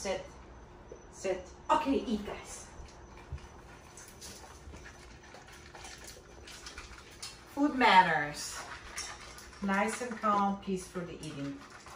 sit. Sit. Okay, eat, guys. Food manners. Nice and calm, peacefully eating.